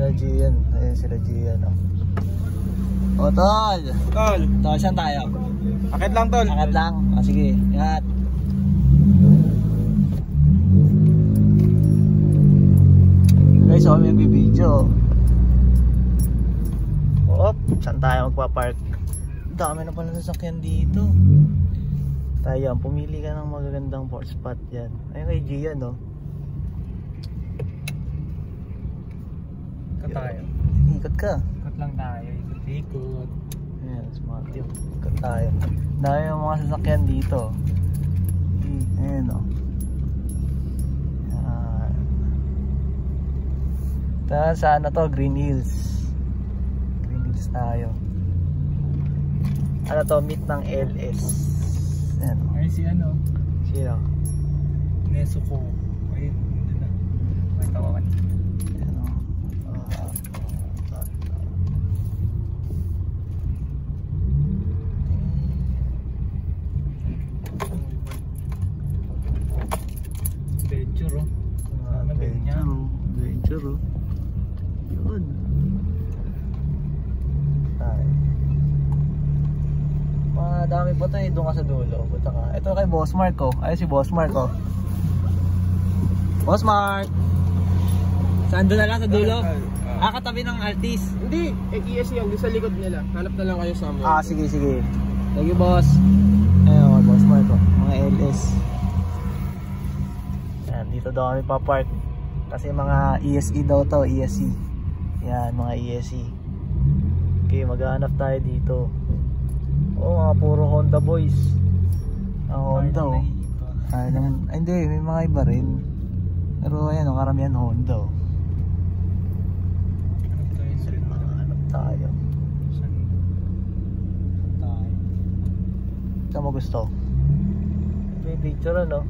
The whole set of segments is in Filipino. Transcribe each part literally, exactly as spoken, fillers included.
na Gian. Ayan sila Gian. Oh. O tol! Tol! Tol, saan tayo? Akit lang tol! Akit lang? O sige, ingat! Guys, so kami nagbibideo. Op, saan tayo magpapark? Dami na pala sasakyan dito. Tayo, pumili ka ng magagandang spot yan. Ayun kay Gian, no? Ikot tayo. Ikot ka. Ikot lang tayo. Ikot, ikot. Ayan, smart yun. Ikot tayo. Dami yung mga sasakyan dito. Ayan, no? Ayan. Tahan saan na to? Green Hills. Green Hills tayo. Ano to? Meet ng L S. Ayan, no? Ay si ano? Sino? Nesuko. Ayun, doon na. May tawakan. Ayan, no? Adventure oh. Ano ba niya? Adventure oh. Yun. Ay. Madami pa tayo doon ka sa dulo. Punta ka. Ito kay Boss Mark oh. Ay si Boss Mark oh. Boss Mark. Saan doon na lang sa dulo? Ah, katabi ng Altis. Hindi, eh E S yan, sa likod nila. Hanap na lang kayo sa mga. Ah, sige sige. Thank you boss. Ayun, Boss Mark oh. Mga L S. Yan, dito daw kami pa-park. Kasi mga E S E daw to, E S E. Yan, mga E S E. Okay, maghahanap tayo dito. Oh, mga puro Honda boys. Ang Honda oh. Ay, naman, ay, hindi, may mga iba rin. Pero ayan, oh, karamihan Honda oh. Hanap tayo. Saan tayo? Saan mo gusto? May picture ano?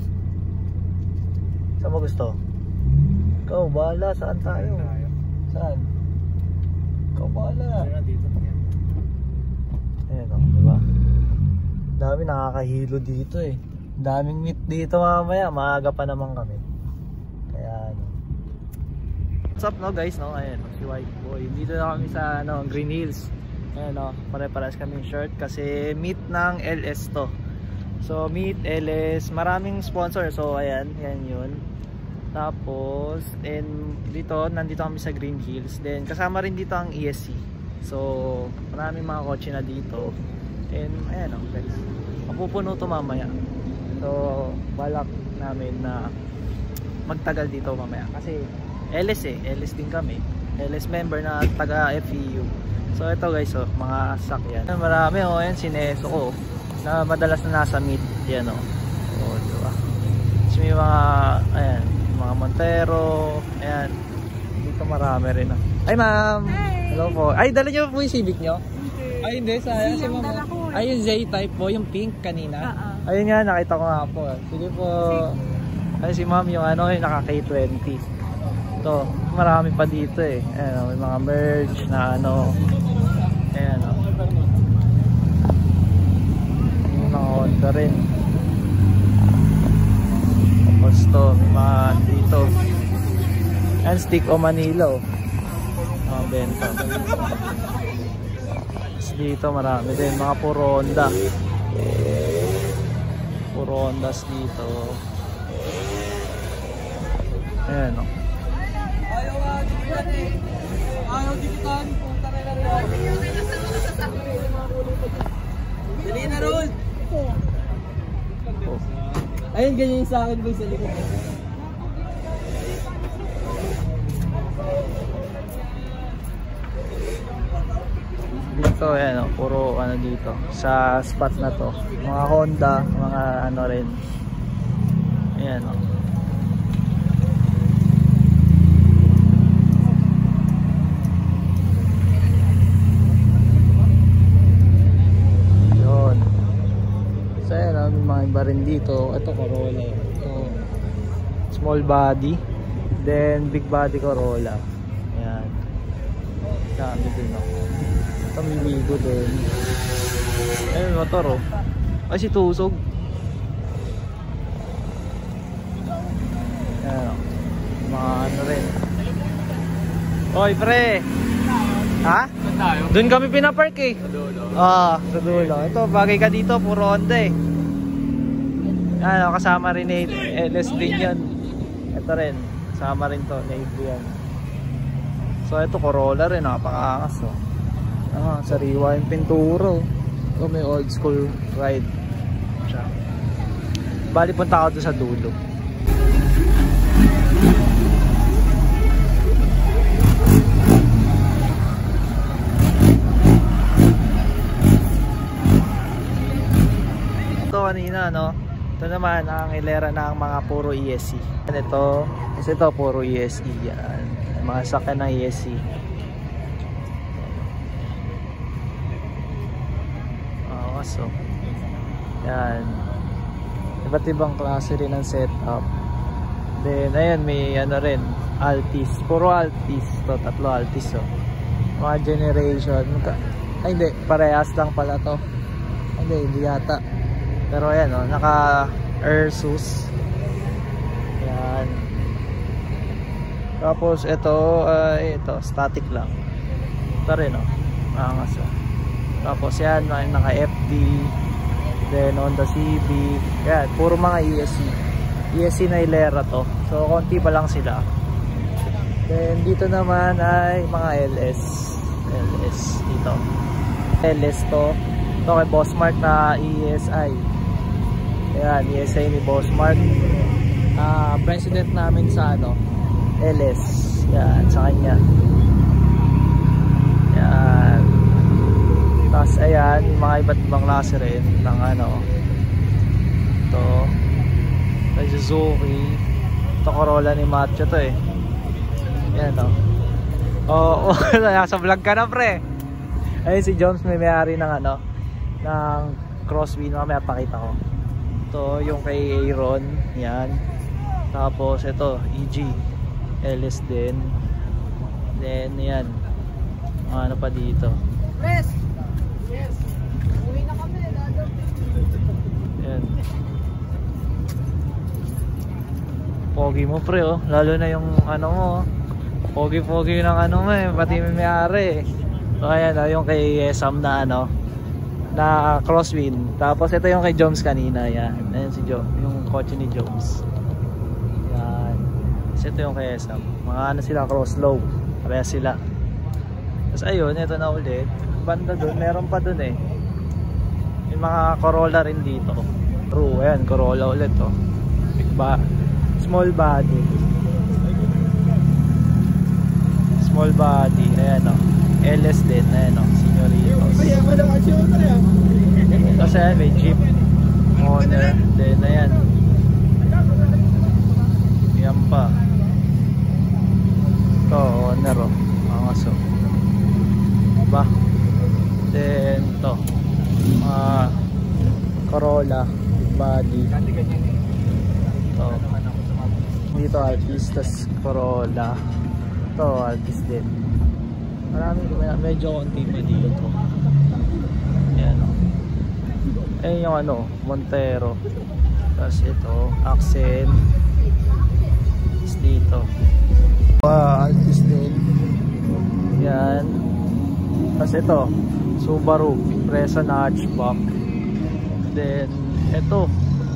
Saan mo gusto? Ikaw, bahala. Saan tayo? Saan? Ikaw, bahala. Dito. Ayan o, diba? Dami nakakahilo dito eh. Daming meet dito mamaya. Maaga pa naman kami. Kaya ano. What's up no guys? No? Ayan, si White Boy. Dito na kami sa ano, Green Hills. Ayan o, pare-pares kami shirt. Kasi meet ng L S to. So meet L S. Maraming sponsor. So ayan, yan yun. Tapos, and dito, nandito kami sa Green Hills. Then, kasama rin dito ang E S C. So, maraming mga kotse na dito. And, ayan o, guys. Mapupuno to mamaya. So, balak namin na magtagal dito mamaya. Kasi, L S eh. L S din kami. L S member na taga F E U. So, ito guys, oh, mga sakyan. Marami o, oh, yan, sineso ko. Na madalas na nasa meet. Yan o. Oh, diba? So, may mga, ayan. Mga Montero, ayan. Dito marami rin ah. Ay ma'am! Hello po. Ay, dala nyo po yung Civic nyo? Okay. Ay hindi, sayang si ma'am. Ay yung Z-Type po, yung pink kanina. Uh -uh. Ayun nga, nakita ko nga po. Sige po. Ay si ma'am yung ano, yung naka K twenty. Ito, marami pa dito eh. Ayan, may mga merge na ano. Ayan o. Yung mga Honda rin. To, may mga dito and stick o Manila mga benta dito marami din mga puro Honda puro Hondas dito ayan o ayaw dikitan dali na roll. Ayun, ganyan yung sa akin boy sa likod. Dito, ayan o, puro ano dito. Sa spot na to. Mga Honda, mga ano rin. Ayan o. Yun. So ayan o, may mga iba rin dito. Ito Corolla. Ito small body. Then big body Corolla. Ayan. Dami din o. Ito may Wigo din. Ayun, motor o. Ay, si Tusog. Ayan o. Mga ano rin. Oy, pre. Ha? Saan tayo? Doon kami pinapark eh. Sa dulo. Ah, sa dulo. Ito, bagay ka dito, puro Honda eh. Ano, kasama rin ni L S din yan. Ito rin, kasama rin to, Navy yan. So ito, Corolla rin, napakaangas oh. Ah, sariwa yung pinturo. Ito may old school ride. Siya. Bali, punta ako doon sa dulo. Ito kanina, no? Ito naman ang hilera ng mga puro E S C. Ito, kasi ito puro E S E yan. Mga sakyan ng E S C. Oh, so. Yan. Iba't ibang klase rin ng setup. Then, ayan, may ano rin, Altis. Puro Altis. Ito, tatlo Altis, oh. Mga generation. Ay, hindi. Parehas lang pala to. Hindi, hindi yata. Pero ayan o, oh, naka Ursus. Yan. Tapos ito, uh, ito, static lang. Ito rin o, oh, angas o. Oh. Tapos yan, naka F D. Then Honda Civic. Yan, puro mga E S C. E S C na hilera to. So konti pa lang sila. Then dito naman ay mga L S. L S dito. L S to. Ito kay Bossmart na E S I. Ayan, E S I ni Bossmart. Uh, president namin sa ano, L S. Yan, sa kanya. Yan. Tapos ayan, mga iba't ibang klase rin ng ano. Ito. May Suzuki. Ito Corolla ni Macho to eh. Yan o. Oo, oh, nasa vlog ka na pre. Ayun si Jones, may may-ari ng ano, ng Crosswind. Mamaya pakita ko. Ito yung kay Aaron, yan. Tapos ito E G L S din. Then yan, ano pa dito, Yes. Yes. Uwi na kami, lalo. yan. Pogi mo pre oh, lalo na yung ano mo, pogi pogi ng ano mo eh, pati may may-ari eh. So ayan oh, yung kay Sam na ano, na Crosswind. Tapos ito yung kay Jones kanina, yan. Ayan si Jones, yung kotse ni Jones. Yan. Tapos ito yung kay Sam. Mga ano sila, cross low. Pareha sila. Tapos ayun, ito na ulit. Banda dun, meron pa dun eh. Yung mga Corolla rin dito. True, ayan, Corolla ulit oh. Big ba small body. Small body, ayan oh. L S din, ayan o, Señoritos. Kasi ayan, may Jeep Honor, then ayan. Yan pa. Ito, Honor o, angas o. Diba? Then ito, mga Corolla, body. Ito, dito Altis, tas Corolla. Ito, Altis din. Maraming medyo konti pa dito. Ayan o. Ayan yung ano, Montero. Tapos ito, Accent. Tapos dito. Wow, Altis din. Yan. Tapos ito, Subaru. Impreza na hatchback. Then, ito.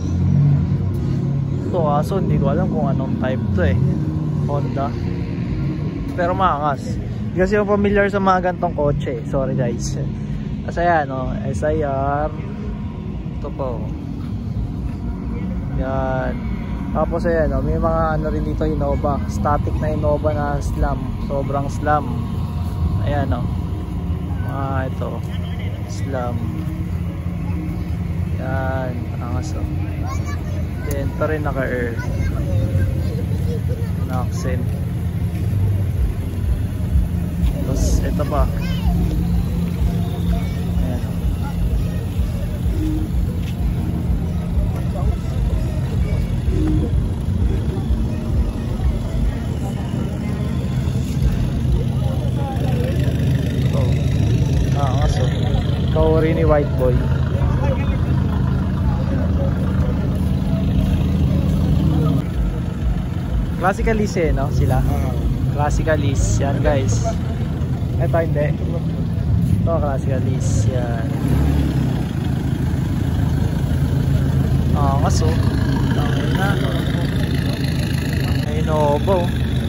Ito kaso, hindi ko alam kung anong type to eh. Honda. Pero maangas. Kasi yung familiar sa mga gantong kotse. Sorry guys. Kasi ayan o, oh, S I R. Ito po. Yan. Tapos ayan o, oh, may mga ano rin dito, Innova. Static na Innova na slam. Sobrang slam. Ayan o. Oh. Mga ito. Slam. Yan. Angas o. Oh. Then ito rin naka-air. Na-accent. Tapos ito pa. Ayan. Ito. Ah, kaso. Kauri ni White Boy. Classical lise, no? Sila. Classicalis. Yan guys. Ito hindi. Ito Classicalis. Yan. Ah, kaso. Tangin na. Ay, Novo.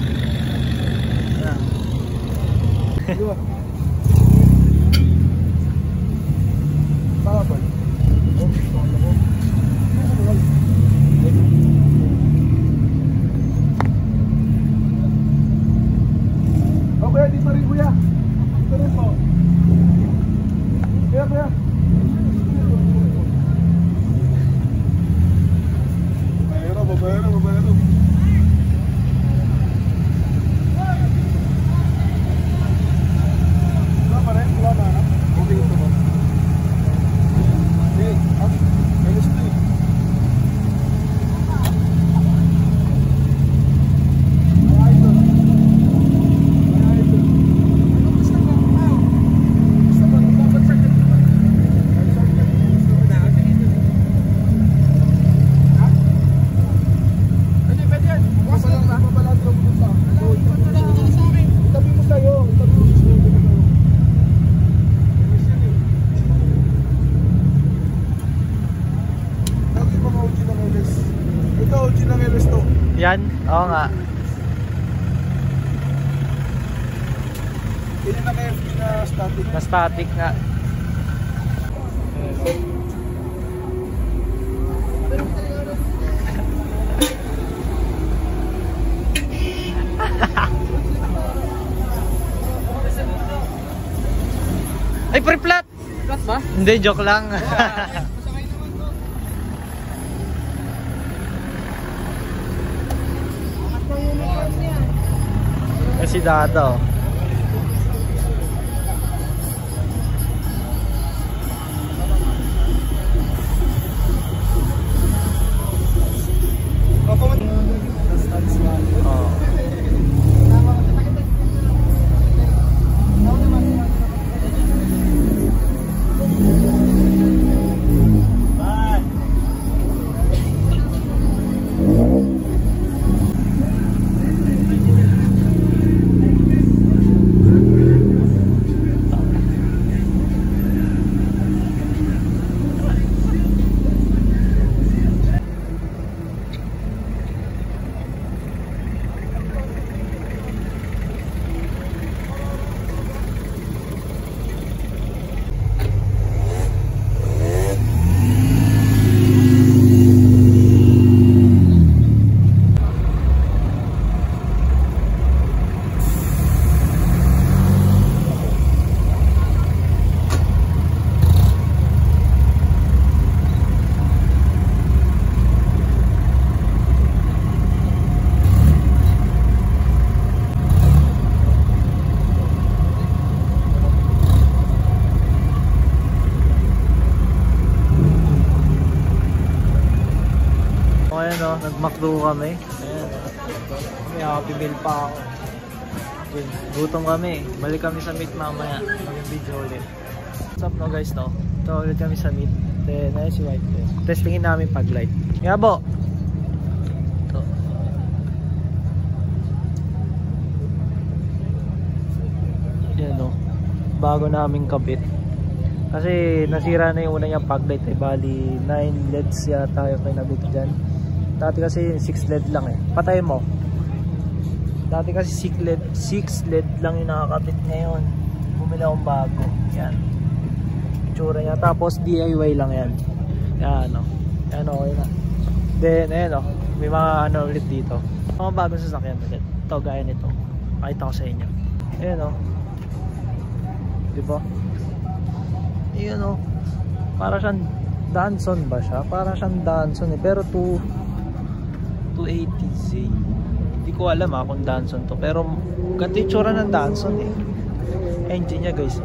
Yan. Bakit? Okay, dito rin kuya. Dito rin po. Kuya, kuya. Babayero, babayero, babayero. Wala pa rin? Wala na? Okay ito ba? Okay, up. Minus two. Yan, oo nga. Hindi na kayo na static. Na static nga. Ay, pre-flat! Flat ba? Hindi, joke lang. Si Dado. Oh. Ayan o, nag-McDo kami. Ayan, may Happy Meal pa ako. Yun, gutom kami. Balik kami sa meet mamaya. Maging video ulit. What's up no guys no? Ito ulit kami sa meet. Then, ayun si White Test. Testingin namin pag light. Yabo! Ito. Yan o. Bago naming kabit. Kasi nasira na yung una niyang pag light. Eh, bali nine L E Ds yata yung pinabit dyan. Dati kasi six L E D lang eh. Patay mo. Dati kasi six L E D, six L E D lang yung nakakabit ngayon. Bumili akong bago. Yan. Itsura niya. Tapos D I Y lang yan. Yan o. Yan okay na. Then ayan o. May mga ano ulit dito. Mga bagong sasakyan ulit. Ito gaya nito. Pakita ko sa inyo. Ayan o. Diba? Ayan o. Para siyang Danson ba siya? Para siyang Danson eh. Pero two eighty Z. Hindi ko alam ha kung Danson to. Pero ganito yung tsura ng Danson eh. Engine niya guys.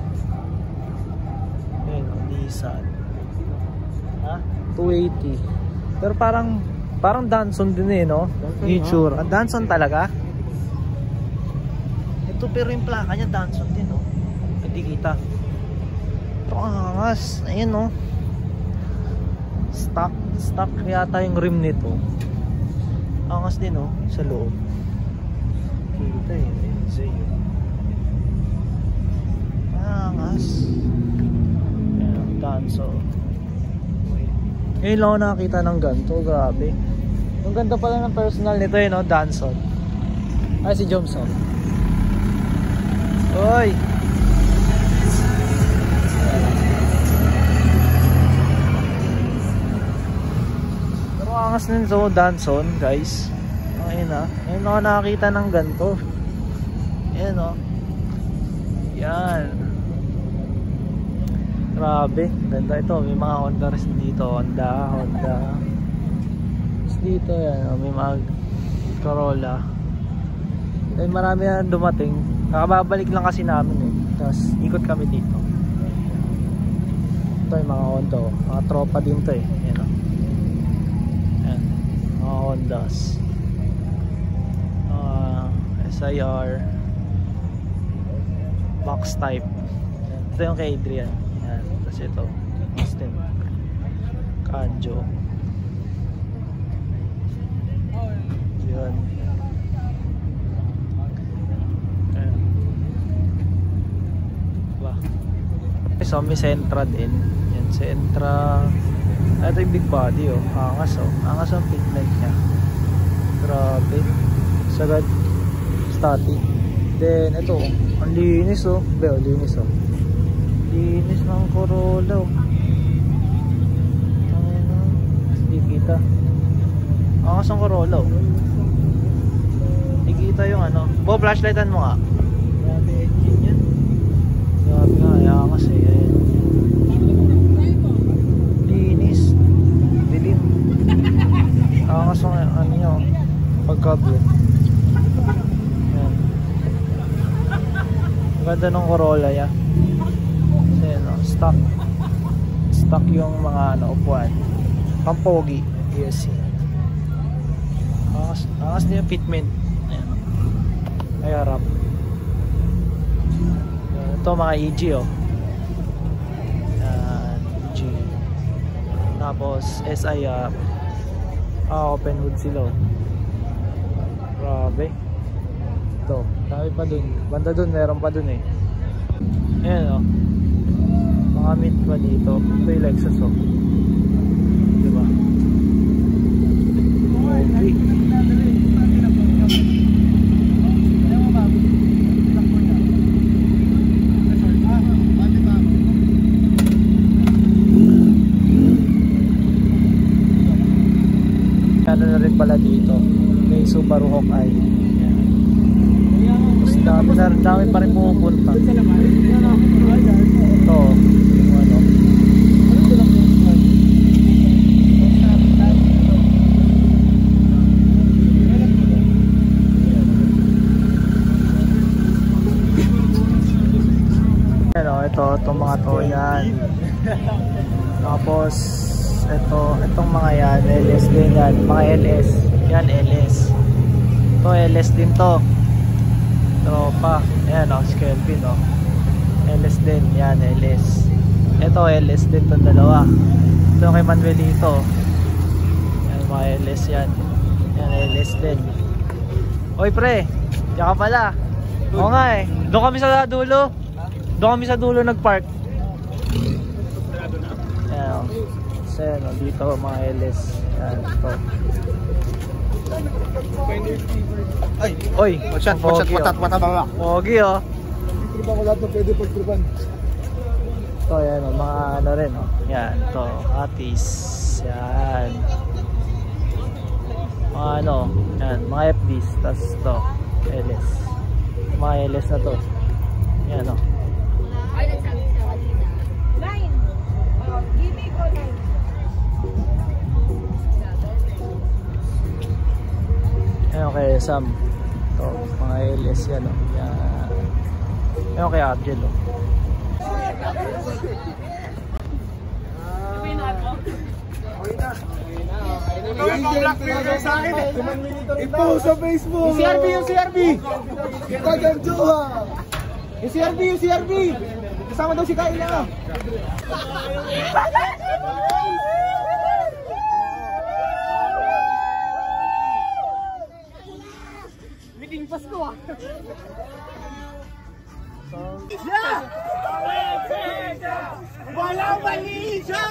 Ayan o. Nissan. Ha? two eighty. Pero parang parang Danson din eh no? Yung tsura. Danson talaga? Ito pero yung plaka niya Danson din no? Hindi kita. Ito ang angas. Ayan no? Stock, stock yata yung rim nito. Angas din oh, sa loob. Okay. dito eh. Ayun sa'yo. Angas. Ayan ang Danson. Ngayon lang ako nakakita ng ganito. Grabe. Ang ganda pala ng personal nito eh, no? Danson. Ay, si Jomson. Oy! Pero angas nito, Danson, guys. Ayun ah. Ngayon ako nakakita ng ganito. Ayan o. Yan. Grabe. Ganda ito. May mga Honda rin dito. Honda, Honda. Tapos dito yan. May mga Corolla. Eh, marami na dumating. Kakababalik lang kasi namin eh. Tapos ikot kami dito. Ito yung mga Honda. Mga tropa din to eh. Ayan o. Ayan. Mga Hondas. Uh, S I R. Box type. Ayan. Ito yung kay Adrian. Ayan. Tapos ito Austin Kanjo. Yun. Ayan. Ba. So may Sentra din. Yan Sentra. Ito yung big body oh. Angas oh. Angas ang pigment niya. Grabe. Sagad. Static. Then ito oh. Ang linis oh. Be, oh, linis oh. Linis ng Corolla oh. Ayan oh. Hindi kita. Angas ang Corolla oh. Hindi kita yung ano. Bo, flashlightan mo nga. Grabe engine yan. Grabe nga. Angas eh. Ayan. Linis. Dilim. Angas ang ano nyo. Pagkabit. Ayan. Ganda ng Corolla ya. Ayan o. Stock. Stock yung mga ano, upuan. Pampogi. Yes. Angas. Angas din yung fitment. Ayan. Ay harap. Ito mga E G oh. Ayan. E G. Tapos S I R. Ah, open hood sila oh. Grabe. Ito, dami pa dun. Banda dun, meron pa dun eh. Ayan oh. Mga meet pa dito. Ito yung Lexus oh. Diba? Okay. Ano na rin pala dito. May Subaru Hawkeye. Mas dami na rin, dami pa rin pumupunta. Ito, yung ano. Ano, ito, itong mga to yan. Tapos, ito, itong mga yan, L S din yan, mga L S. Yan, L S. Ito, L S din to. Tropa. Ayan o, oh, si Kelvin o. Oh. L S din, yan, L S. Ito, L S din itong dalawa. Ito kay Manuelito. Yan, mga L S yan. Yan, L S din. Oy pre, diyan ka pala. Oo nga eh. Doon kami sa dulo. Doon kami sa dulo nagpark. Ayan o. So, yan o, dito mga L S. Yan, ito. Ay, oy, magshot, magshot, matat, matababa. Pogi oh. Tripan ko lahat na pwede pagtripan. Ito, yan o, mga ano rin o. Yan, ito, Atis. Yan. Mga ano, yan, mga F Ds. Tapos ito, L S. Mga L S na to. Yan o. Ay, nagsabi sa kanina. Nine. Oh, give me ko nine. Ayan kay Sam. Ito, mga L S yan o. Yan. Ayan kay Abjel o. I-post sa Facebook. Yung C R B, yung C R B. Ito yung Joha. Yung C R B, yung C R B. Kasama daw si Kaila. Meeting Pasko ah. Yeah! Walang mali siya!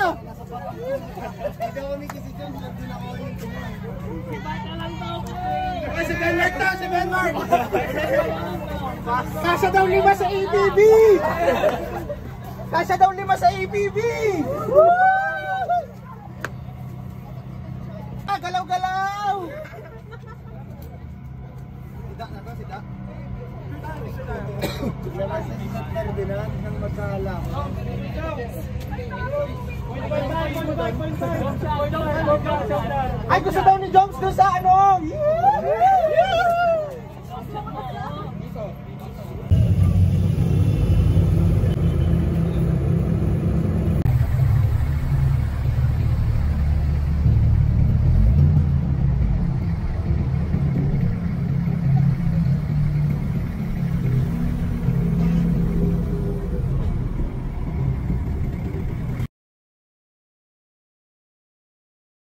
Si Benmark to! Si Benmark! Kasya daw lima sa A B B! Kasya daw lima sa A B B! Ah, galaw-galaw! Sida na to, sida. Ferdinand ng magkalam. Ay, gusto daw ni Joms doon sa ano? Yeah!